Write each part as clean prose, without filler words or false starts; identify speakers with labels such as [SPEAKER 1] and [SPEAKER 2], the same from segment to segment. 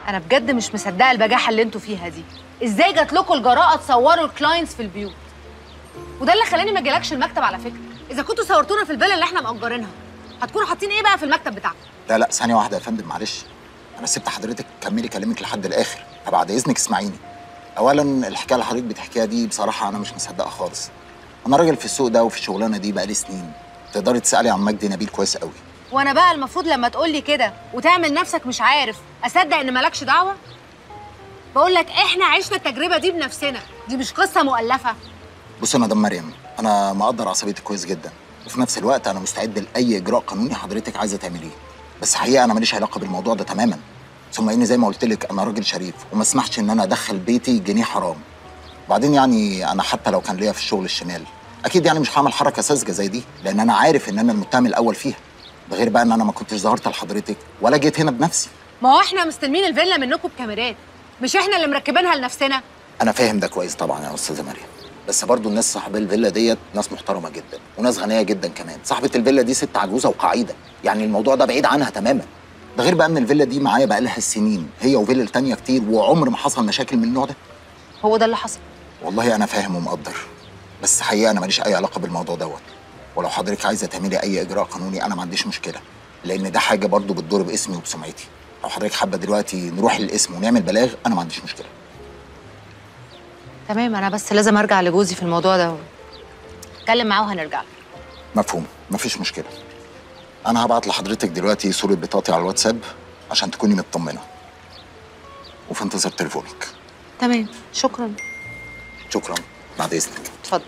[SPEAKER 1] انا بجد مش مصدقه البجاحه اللي انتوا فيها دي. ازاي جات لكم الجراءه تصوروا الكلاينتس في البيوت؟ وده اللي خلاني ما اجيلكش المكتب على فكره. اذا كنتوا صورتونا في الفيلا اللي احنا مأجرينها هتكونوا حاطين ايه بقى في المكتب بتاعكم؟
[SPEAKER 2] لا ثانيه واحده يا فندم، معلش. انا سبت حضرتك كملي كلامك لحد الاخر، فبعد اذنك اسمعيني. اولا الحكايه اللي حضرتك بتحكيها دي بصراحه انا مش مصدقها خالص. انا راجل في السوق ده وفي الشغلانه دي بقالي سنين. تقدري تسالي عن مجدي نبيل كويس قوي.
[SPEAKER 1] وانا بقى المفروض لما تقول لي كده وتعمل نفسك مش عارف اصدق ان مالكش دعوه؟ بقول لك احنا عشنا التجربه دي بنفسنا، دي مش قصه مؤلفه.
[SPEAKER 2] بص يا مدام مريم، انا مقدر عصبيتك كويس جدا، وفي نفس الوقت انا مستعد لاي اجراء قانوني حضرتك عايزه تعمليه. بس حقيقه انا ماليش علاقه بالموضوع ده تماما. ثم اني زي ما قلت لك انا راجل شريف وما اسمحش ان انا ادخل بيتي جنيه حرام. وبعدين يعني انا حتى لو كان ليا في الشغل الشمال اكيد يعني مش هعمل حركه ساذجه زي دي، لان انا عارف ان انا المتهم الاول فيها. ده غير بقى ان انا ما كنتش ظهرت لحضرتك ولا جيت هنا بنفسي.
[SPEAKER 1] ما هو احنا مستلمين الفيلا منكم بكاميرات، مش احنا اللي مركبينها لنفسنا.
[SPEAKER 2] انا فاهم ده كويس طبعا يا استاذه مريم، بس برضو الناس صاحبي الفيلا ديت ناس محترمه جدا وناس غنيه جدا كمان. صاحبه الفيلا دي ست عجوزه وقعيده، يعني الموضوع ده بعيد عنها تماما. ده غير بقى ان الفيلا دي معايا بقى لها سنين، هي وفيلا تانية كتير، وعمر ما حصل مشاكل من النوع ده.
[SPEAKER 1] هو ده اللي حصل.
[SPEAKER 2] والله انا فاهم ومقدر، بس حقيقه انا ماليش اي علاقه بالموضوع دوت. ولو حضرتك عايزه تعملي اي اجراء قانوني انا ما عنديش مشكله، لان ده حاجه برضو بتضر باسمي وبسمعتي. لو حضرتك حابه دلوقتي نروح للاسم ونعمل بلاغ انا ما عنديش مشكله.
[SPEAKER 1] تمام، انا بس لازم ارجع لجوزي في الموضوع ده، اتكلم معاه وهنرجع.
[SPEAKER 2] مفهوم، مفيش مشكله. انا هبعت لحضرتك دلوقتي صوره بطاقتي على الواتساب عشان تكوني مطمنه، وفي انتظار تليفونك.
[SPEAKER 1] تمام، شكرا.
[SPEAKER 2] شكرا، بعد اذنك.
[SPEAKER 1] اتفضل.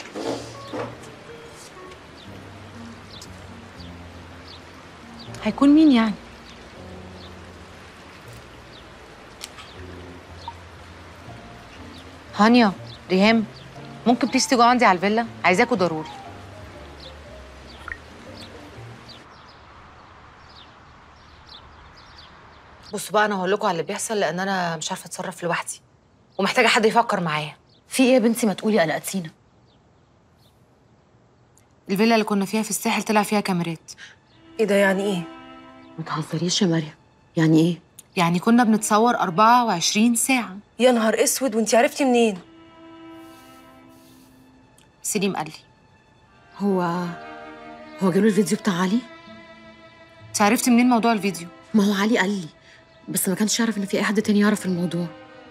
[SPEAKER 1] هيكون مين يعني؟ هانيا، ريهام، ممكن بليز تيجوا عندي على الفيلا؟ عايزاكوا ضروري. بصوا بقى، انا هقول لكم على اللي بيحصل لان انا مش عارفه اتصرف لوحدي ومحتاجه حد يفكر معايا.
[SPEAKER 3] في ايه يا بنتي؟ ما تقولي، قلقتينا.
[SPEAKER 1] الفيلا اللي كنا فيها في الساحل طلع فيها كاميرات.
[SPEAKER 3] ايه ده؟ يعني ايه؟ ما تهزريش يا مريم، يعني ايه؟
[SPEAKER 1] يعني كنا بنتصور 24 ساعه.
[SPEAKER 3] يا نهار اسود، وانتي عرفتي منين؟
[SPEAKER 1] سليم قال لي.
[SPEAKER 3] هو جاله الفيديو بتاع علي؟
[SPEAKER 1] انت عرفتي منين موضوع الفيديو؟
[SPEAKER 3] ما هو علي قال لي، بس ما كانش يعرف ان في اي حد تاني يعرف الموضوع.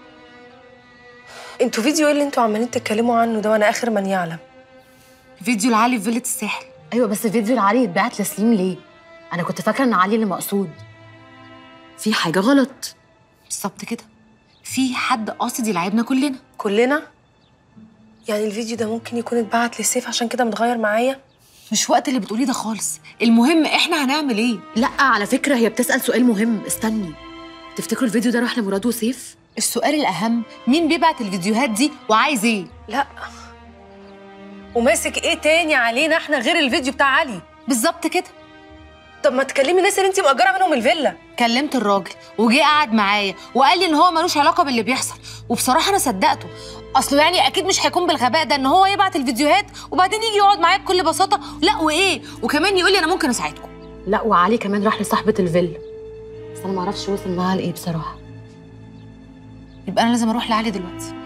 [SPEAKER 4] انتوا فيديو ايه اللي انتوا عمالين تتكلموا عنه ده وانا اخر من يعلم؟
[SPEAKER 1] فيديو لعلي في فيلة الساحل.
[SPEAKER 3] ايوه، بس فيديو لعلي اتبعت لسليم ليه؟ انا كنت فاكره ان علي اللي مقصود. في حاجه غلط.
[SPEAKER 1] بالظبط كده، في حد قاصد يلعبنا كلنا.
[SPEAKER 4] كلنا؟ يعني الفيديو ده ممكن يكون اتبعت لسيف عشان كده متغير معايا؟
[SPEAKER 1] مش وقت اللي بتقوليه ده خالص، المهم احنا هنعمل ايه؟
[SPEAKER 3] لا على فكره هي بتسال سؤال مهم، استني. تفتكروا الفيديو ده راح لمراد وسيف؟
[SPEAKER 1] السؤال الاهم مين بيبعت الفيديوهات دي وعايز ايه؟
[SPEAKER 4] لا، وماسك ايه تاني علينا احنا غير الفيديو بتاع علي؟
[SPEAKER 1] بالظبط كده.
[SPEAKER 4] طب ما تكلمي الناس اللي انت مأجره منهم الفيلا.
[SPEAKER 1] كلمت الراجل وجه قعد معايا وقال لي ان هو ملوش علاقه باللي بيحصل، وبصراحه انا صدقته. اصله يعني اكيد مش هيكون بالغباء ده ان هو يبعت الفيديوهات وبعدين يجي يقعد معايا بكل بساطه. لا وايه، وكمان يقول لي انا ممكن اساعدكم.
[SPEAKER 3] لا، وعلي كمان راح لصاحبه الفيلا، بس انا ما اعرفش وصل معاها لايه بصراحه.
[SPEAKER 1] يبقى انا لازم اروح لعلي دلوقتي.